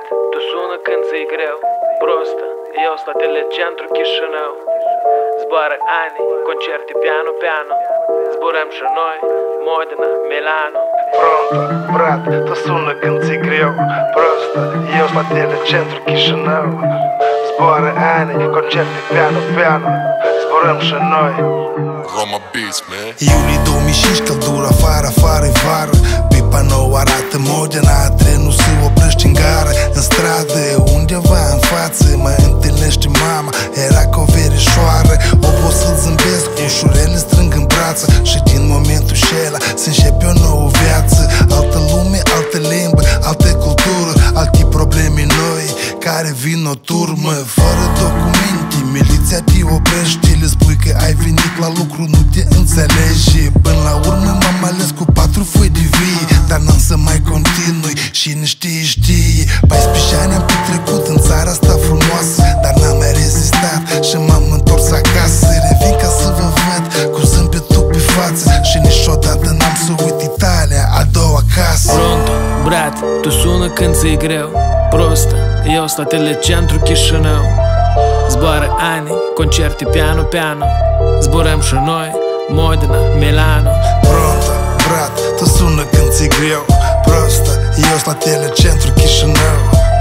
Brat, tu sună când ți-i greu, prostă. Eu sta Telecentru Chișinău. Zboară ani, concerte piano-piano. Zburăm și noi, Modena, Milano. Pronto, brat, tu sună când ți-i greu, prostă. Eu sta Telecentru Chișinău. Zboară ani, concerte piano-piano. Zburăm și noi. Roma Beats, man. Iulie 2005, căldură afară-i vară. Pipa nouă arată Modena, trenul se oprește în gară. În stradă, undeva în față, mă întâlnește mama. Era ca o verișoară, obosit zâmbesc, ușurele strâng în brață. Și din momentul șela se începe o nouă viață. Altă lume, altă limbă, altă cultură, alte probleme noi care vin o turmă. Fără documente, miliția te oprește. Le spui că ai venit la lucru, nu te înțelege. Până la urmă m-am ales cu 4 foi de vie, dar n-am să mai continui. Cine știe 14 ani am petrecut în țara asta frumoasă, dar n-am mai rezistat și m-am întors acasă. Revin ca să vă văd cu zâmbetul pe față și niciodată n-am să uit Italia, a doua casă. Pronto, brat, tu sună când ți-i greu, prostă. Eu sta Telecentru Chișinău. Zboară ani, concerte piano-piano. Zburăm și noi, Modena, Milano. Pronto, brat, tu sună când ți-i greu, prostă. Eu sta Telecentru Chișinău.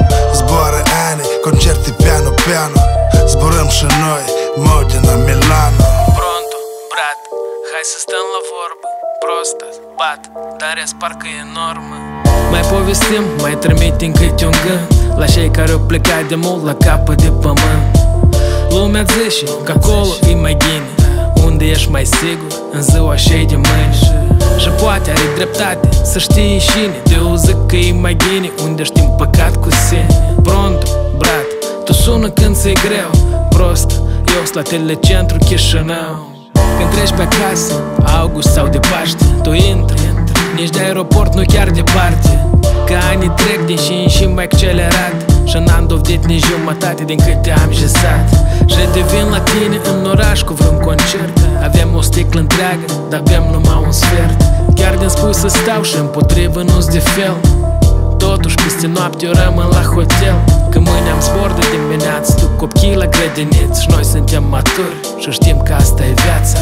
Zboară ani, concerte piano-piano. Zburăm și noi, Modena, Milano. Pronto, brat, hai să stăm la vorbă. Prostă, bat, dar e parcă e normă. Mai povestim, mai trimitem câte un gând la cei care au plecat de mult la capăt de pământ. Lumea zice că acolo e mai bine, unde ești mai sigur în ziua șei de mâine. Și poate are dreptate să știi cine, de eu zic că e mai bine unde ești împăcat cu sine. Pronto, brat, tu sună când ți-i greu, prost. Eu sunt la Telecentru Chișinău. Când treci pe acasă, august sau de Paște, tu intri, nici de aeroport nu chiar departe. Că anii trec din și în și mai accelerat și n-am dovedit nici jumătate din câte am jesat. Și devin la tine în oraș cu vreun concert. Avem o sticlă întreagă, dar bem numai un sfert. Chiar din spui să stau și împotrivă nu-s de fel. Totuși peste noapte eu rămân la hotel. Că mâine am zbor de dimineață, tu copchii la grădiniță. Și noi suntem maturi și știm că asta e viața.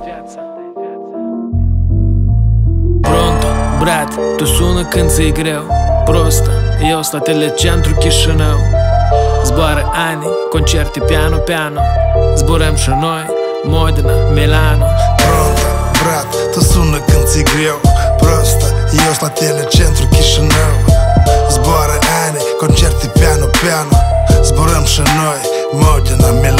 Pronto, brat, tu sună când ți-i greu, prostă. Eu sunt la Telecentru Chișinău. Zboară ani, concerte piano-piano. Zburăm și noi, Modena, Milano. Pronto, brat, tu sună când ți-i greu, prostă. Eu sunt la Telecentru Chișinău. Zboară ani, concerte piano-piano. Zburăm și noi, Modena, Milano.